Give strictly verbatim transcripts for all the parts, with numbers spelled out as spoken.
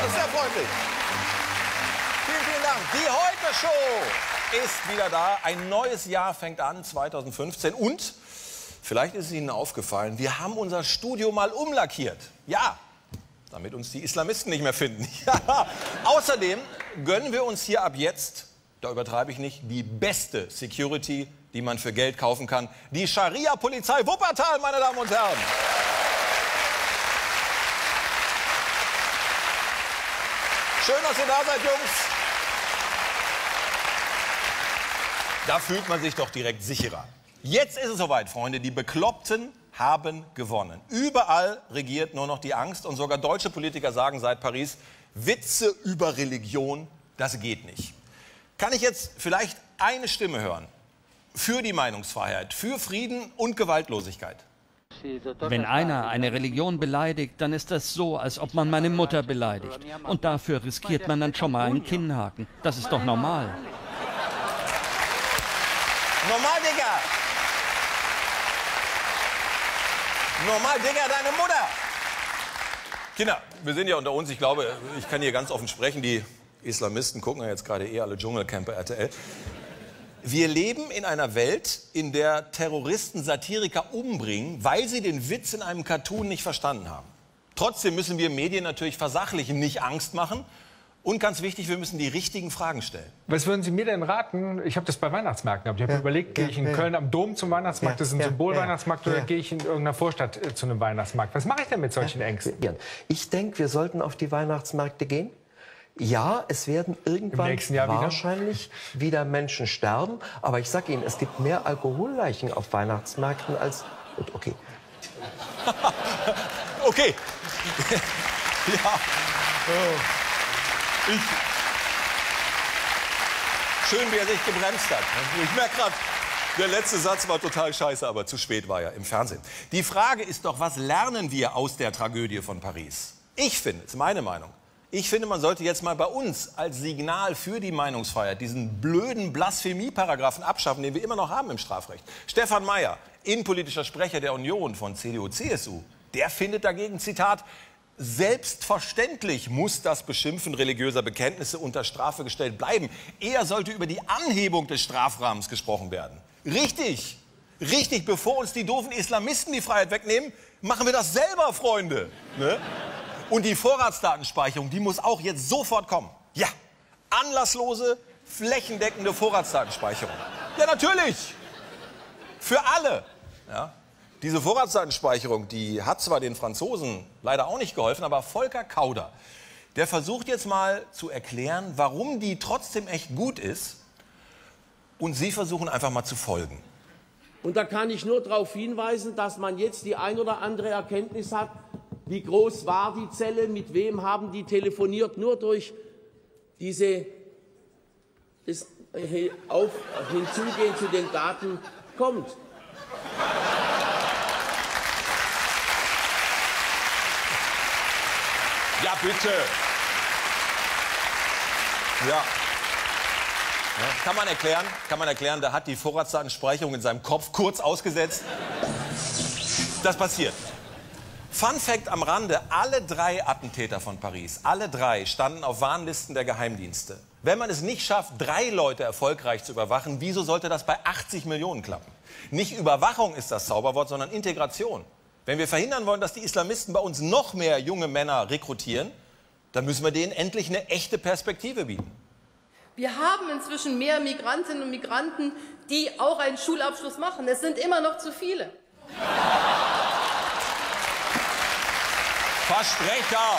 Das ist sehr freundlich. Vielen, vielen Dank. Die Heute-Show ist wieder da. Ein neues Jahr fängt an, zweitausendfünfzehn. Und vielleicht ist es Ihnen aufgefallen, wir haben unser Studio mal umlackiert. Ja, damit uns die Islamisten nicht mehr finden. Ja. Außerdem gönnen wir uns hier ab jetzt, da übertreibe ich nicht, die beste Security, die man für Geld kaufen kann. Die Scharia-Polizei Wuppertal, meine Damen und Herren. Schön, dass ihr da seid, Jungs. Da fühlt man sich doch direkt sicherer. Jetzt ist es soweit, Freunde. Die Bekloppten haben gewonnen. Überall regiert nur noch die Angst. Und sogar deutsche Politiker sagen seit Paris, Witze über Religion, das geht nicht. Kann ich jetzt vielleicht eine Stimme hören für die Meinungsfreiheit, für Frieden und Gewaltlosigkeit? Wenn einer eine Religion beleidigt, dann ist das so, als ob man meine Mutter beleidigt. Und dafür riskiert man dann schon mal einen Kinnhaken. Das ist doch normal. Normal, Digga! Normal, Digga, deine Mutter! Kinder, wir sind ja unter uns. Ich glaube, ich kann hier ganz offen sprechen. Die Islamisten gucken ja jetzt gerade eh alle Dschungelcamper R T L. Wir leben in einer Welt, in der Terroristen Satiriker umbringen, weil sie den Witz in einem Cartoon nicht verstanden haben. Trotzdem müssen wir Medien natürlich versachlichen, nicht Angst machen. Und ganz wichtig, wir müssen die richtigen Fragen stellen. Was würden Sie mir denn raten? Ich habe das bei Weihnachtsmärkten gehabt. Ich habe ja, überlegt, gehe ich in ja, Köln am Dom zum Weihnachtsmarkt, ja, das ist ein ja, Symbolweihnachtsmarkt, ja, oder ja. gehe ich in irgendeiner Vorstadt äh, zu einem Weihnachtsmarkt? Was mache ich denn mit solchen ja, Ängsten? Ich denke, wir sollten auf die Weihnachtsmärkte gehen. Ja, es werden irgendwann wahrscheinlich wieder? wieder Menschen sterben. Aber ich sage Ihnen, es gibt mehr Alkoholleichen auf Weihnachtsmärkten als... Okay. Okay. Ja. Oh. Ich. Schön, wie er sich gebremst hat. Ich merke gerade, der letzte Satz war total scheiße, aber zu spät war ja im Fernsehen. Die Frage ist doch, was lernen wir aus der Tragödie von Paris? Ich finde, das ist meine Meinung, ich finde, man sollte jetzt mal bei uns als Signal für die Meinungsfreiheit diesen blöden Blasphemie-Paragraphen abschaffen, den wir immer noch haben im Strafrecht. Stefan Mayer, innenpolitischer Sprecher der Union von C D U C S U, der findet dagegen, Zitat, selbstverständlich muss das Beschimpfen religiöser Bekenntnisse unter Strafe gestellt bleiben. Eher sollte über die Anhebung des Strafrahmens gesprochen werden. Richtig, richtig, bevor uns die doofen Islamisten die Freiheit wegnehmen, machen wir das selber, Freunde. Ne? Und die Vorratsdatenspeicherung, die muss auch jetzt sofort kommen. Ja, anlasslose, flächendeckende Vorratsdatenspeicherung. Ja, natürlich. Für alle. Ja. Diese Vorratsdatenspeicherung, die hat zwar den Franzosen leider auch nicht geholfen, aber Volker Kauder, der versucht jetzt mal zu erklären, warum die trotzdem echt gut ist. Und Sie versuchen einfach mal zu folgen. Und da kann ich nur darauf hinweisen, dass man jetzt die ein oder andere Erkenntnis hat, wie groß war die Zelle, mit wem haben die telefoniert, nur durch diese das auf, Hinzugehen zu den Daten kommt. Ja, bitte. Ja. Ja. Kann man erklären, kann man erklären, da hat die Vorratsdatenspeicherung in seinem Kopf kurz ausgesetzt. Das passiert. Fun Fact am Rande, alle drei Attentäter von Paris, alle drei standen auf Warnlisten der Geheimdienste. Wenn man es nicht schafft, drei Leute erfolgreich zu überwachen, wieso sollte das bei achtzig Millionen klappen? Nicht Überwachung ist das Zauberwort, sondern Integration. Wenn wir verhindern wollen, dass die Islamisten bei uns noch mehr junge Männer rekrutieren, dann müssen wir denen endlich eine echte Perspektive bieten. Wir haben inzwischen mehr Migrantinnen und Migranten, die auch einen Schulabschluss machen. Es sind immer noch zu viele. Versprecher!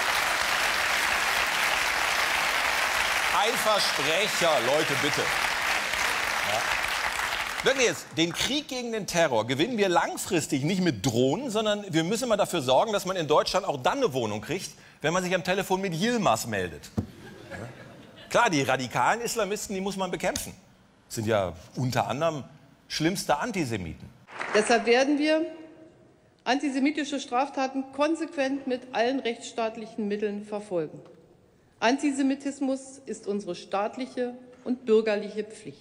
Ein Versprecher, Leute, bitte. Ja. Wirklich jetzt, den Krieg gegen den Terror gewinnen wir langfristig nicht mit Drohnen, sondern wir müssen mal dafür sorgen, dass man in Deutschland auch dann eine Wohnung kriegt, wenn man sich am Telefon mit Yilmaz meldet. Ja. Klar, die radikalen Islamisten, die muss man bekämpfen. Das sind ja unter anderem schlimmste Antisemiten. Deshalb werden wir antisemitische Straftaten konsequent mit allen rechtsstaatlichen Mitteln verfolgen. Antisemitismus ist unsere staatliche und bürgerliche Pflicht.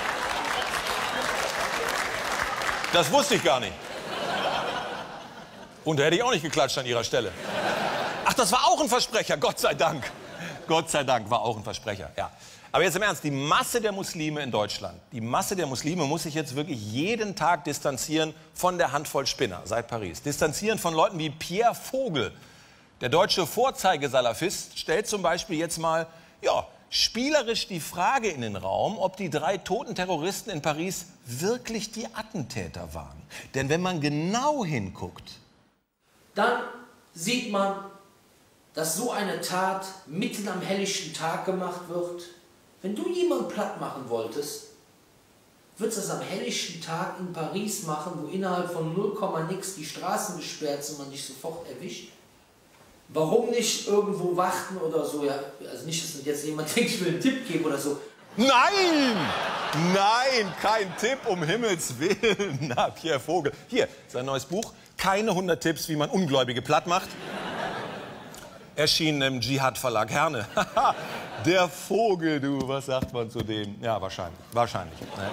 Das wusste ich gar nicht. Und da hätte ich auch nicht geklatscht an Ihrer Stelle. Ach, das war auch ein Versprecher, Gott sei Dank. Gott sei Dank war auch ein Versprecher, ja. Aber jetzt im Ernst, die Masse der Muslime in Deutschland, die Masse der Muslime muss sich jetzt wirklich jeden Tag distanzieren von der Handvoll Spinner seit Paris. Distanzieren von Leuten wie Pierre Vogel. Der deutsche Vorzeigesalafist stellt zum Beispiel jetzt mal, ja, spielerisch die Frage in den Raum, ob die drei toten Terroristen in Paris wirklich die Attentäter waren. Denn wenn man genau hinguckt, dann sieht man, dass so eine Tat mitten am helllichten Tag gemacht wird. Wenn du jemanden platt machen wolltest, würdest du das am helllichten Tag in Paris machen, wo innerhalb von null Komma nix die Straßen gesperrt sind und man dich sofort erwischt? Warum nicht irgendwo warten oder so? Ja, also nicht, dass jetzt jemand denkt, ich will einen Tipp geben oder so. Nein! Nein, kein Tipp, um Himmels Willen. Na, Pierre Vogel. Hier, sein neues Buch. Keine hundert Tipps, wie man Ungläubige platt macht. Erschienen im Dschihad-Verlag Herne. Der Vogel, du, was sagt man zu dem? Ja, wahrscheinlich, wahrscheinlich. Ne?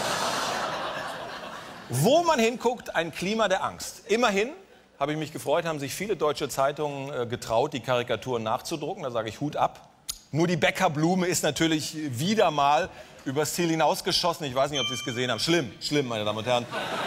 Wo man hinguckt, ein Klima der Angst. Immerhin, habe ich mich gefreut, haben sich viele deutsche Zeitungen äh, getraut, die Karikaturen nachzudrucken. Da sage ich Hut ab. Nur die Bäckerblume ist natürlich wieder mal übers Ziel hinausgeschossen. Ich weiß nicht, ob Sie es gesehen haben. Schlimm, schlimm, meine Damen und Herren.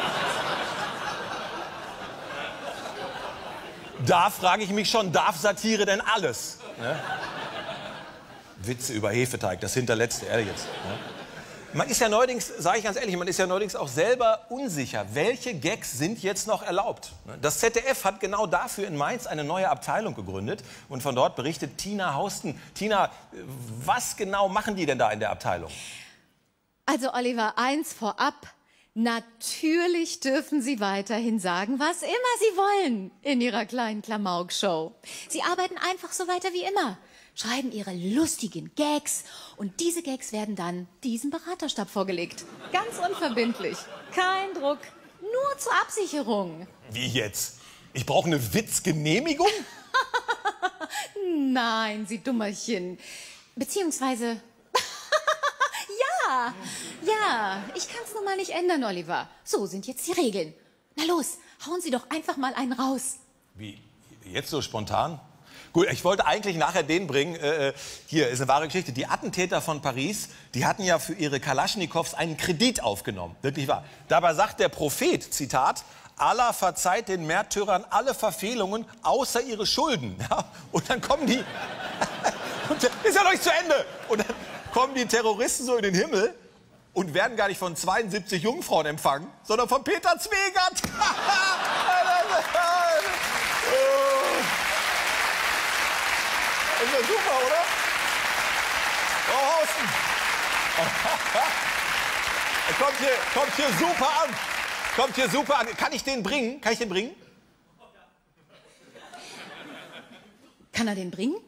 Da frage ich mich schon, darf Satire denn alles? Ne? Witze über Hefeteig, das hinterletzte, ehrlich jetzt. Ne? Man ist ja neuerdings, sage ich ganz ehrlich, man ist ja neuerdings auch selber unsicher, welche Gags sind jetzt noch erlaubt. Das Z D F hat genau dafür in Mainz eine neue Abteilung gegründet und von dort berichtet Tina Hausten. Tina, was genau machen die denn da in der Abteilung? Also Oliver, eins vorab. Natürlich dürfen Sie weiterhin sagen, was immer Sie wollen in Ihrer kleinen Klamauk-Show. Sie arbeiten einfach so weiter wie immer, schreiben Ihre lustigen Gags und diese Gags werden dann diesem Beraterstab vorgelegt. Ganz unverbindlich, kein Druck, nur zur Absicherung. Wie jetzt? Ich brauche eine Witzgenehmigung? Nein, Sie Dummerchen. Beziehungsweise... Ja, ja, ich kann es nun mal nicht ändern, Oliver. So sind jetzt die Regeln. Na los, hauen Sie doch einfach mal einen raus. Wie, jetzt so spontan? Gut, ich wollte eigentlich nachher den bringen. Äh, hier ist eine wahre Geschichte. Die Attentäter von Paris, die hatten ja für ihre Kalaschnikows einen Kredit aufgenommen. Wirklich wahr. Dabei sagt der Prophet, Zitat, Allah verzeiht den Märtyrern alle Verfehlungen, außer ihre Schulden. Ja? Und dann kommen die... Und ist ja noch nicht zu Ende. Und dann kommen die Terroristen so in den Himmel und werden gar nicht von zweiundsiebzig Jungfrauen empfangen, sondern von Peter Zwegert. Oh. Ist ja super, oder? Frau Hausten. Er kommt hier, kommt hier super an. Kommt hier super an. Kann ich den bringen? Kann ich den bringen? Kann er den bringen?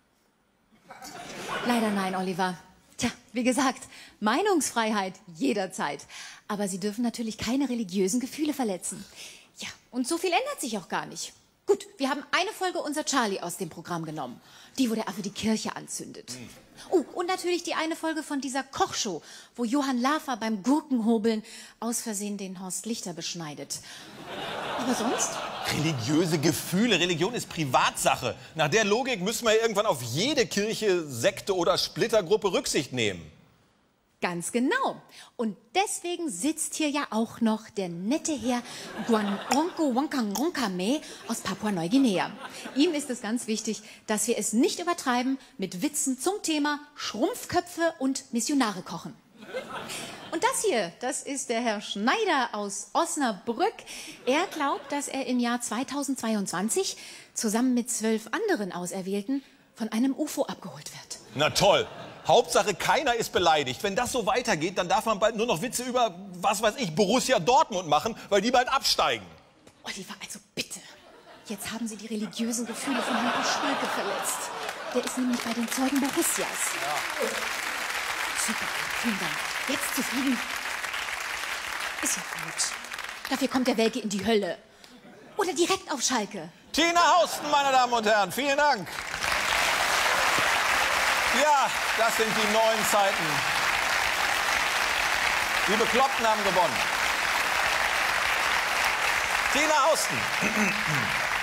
Leider nein, Oliver. Tja, wie gesagt, Meinungsfreiheit jederzeit. Aber Sie dürfen natürlich keine religiösen Gefühle verletzen. Ja, und so viel ändert sich auch gar nicht. Gut, wir haben eine Folge unser Charlie aus dem Programm genommen. Die, wo der Affe die Kirche anzündet. Mhm. Oh, und natürlich die eine Folge von dieser Kochshow, wo Johann Lafer beim Gurkenhobeln aus Versehen den Horst Lichter beschneidet. Aber sonst? Religiöse Gefühle, Religion ist Privatsache. Nach der Logik müssen wir irgendwann auf jede Kirche, Sekte oder Splittergruppe Rücksicht nehmen. Ganz genau. Und deswegen sitzt hier ja auch noch der nette Herr Guanonko Wankangonkame aus Papua-Neuguinea. Ihm ist es ganz wichtig, dass wir es nicht übertreiben mit Witzen zum Thema Schrumpfköpfe und Missionare kochen. Und das hier, das ist der Herr Schneider aus Osnabrück. Er glaubt, dass er im Jahr zweitausendzweiundzwanzig zusammen mit zwölf anderen Auserwählten von einem U F O abgeholt wird. Na toll. Hauptsache, keiner ist beleidigt. Wenn das so weitergeht, dann darf man bald nur noch Witze über, was weiß ich, Borussia Dortmund machen, weil die bald absteigen. Oliver, also bitte. Jetzt haben Sie die religiösen Gefühle von Herrn Schulke verletzt. Der ist nämlich bei den Zeugen Borussias. Ja. Super, vielen Dank. Jetzt zufrieden? Ist ja gut. Dafür kommt der Welke in die Hölle. Oder direkt auf Schalke. Tina Hausten, meine Damen und Herren, vielen Dank. Ja, das sind die neuen Zeiten. Die Bekloppten haben gewonnen. Tina Austen.